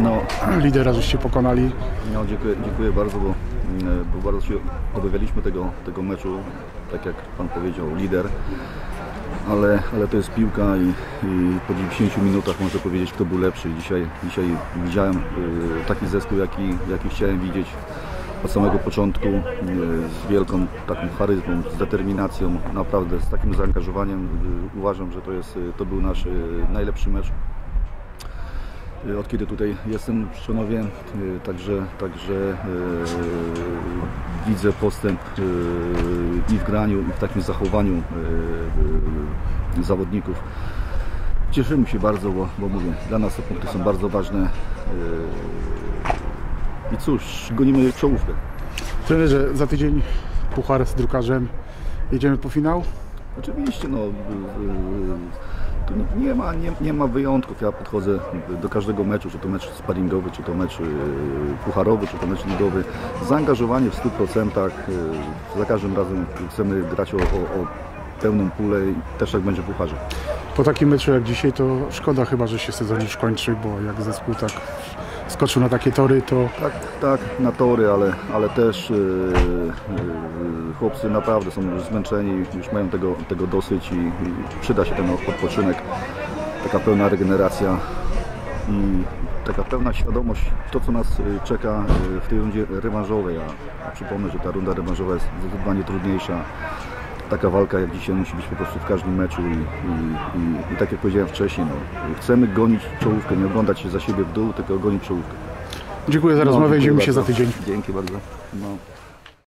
No, lidera żeście pokonali. no dziękuję bardzo, bo bardzo się obawialiśmy tego meczu, tak jak Pan powiedział, lider. Ale to jest piłka i po 90 minutach można powiedzieć, kto był lepszy. Dzisiaj widziałem taki zespół, jaki chciałem widzieć od samego początku, z wielką taką charyzmą, z determinacją, naprawdę z takim zaangażowaniem. Uważam, że to był nasz najlepszy mecz, od kiedy tutaj jestem w Trzcinowie, także widzę postęp i w graniu, i w takim zachowaniu zawodników. Cieszymy się bardzo, bo mówię, dla nas te punkty są bardzo ważne i cóż, gonimy czołówkę. Trenerze, za tydzień puchar z Drukarzem. Jedziemy po finał? Oczywiście, no, tu nie ma wyjątków. Ja podchodzę do każdego meczu, czy to mecz sparingowy, czy to mecz pucharowy, czy to mecz ligowy. Zaangażowanie w 100%. Za każdym razem chcemy grać o pełną pulę i też jak będzie w pucharze. Po takim meczu jak dzisiaj to szkoda chyba, że się sezon już kończy, bo jak zespół tak skoczył na takie tory, to... Tak, na tory, ale też chłopcy naprawdę są już zmęczeni, już mają tego dosyć i przyda się ten odpoczynek, taka pełna regeneracja i taka pełna świadomość, to co nas czeka w tej rundzie rewanżowej. A przypomnę, że ta runda rewanżowa jest zdecydowanie trudniejsza. Taka walka jak dzisiaj musi być po prostu w każdym meczu i tak jak powiedziałem wcześniej, no, chcemy gonić czołówkę, nie oglądać się za siebie w dół, tylko gonić czołówkę. Dziękuję za rozmowę i widzimy się za tydzień. Dzięki bardzo. No.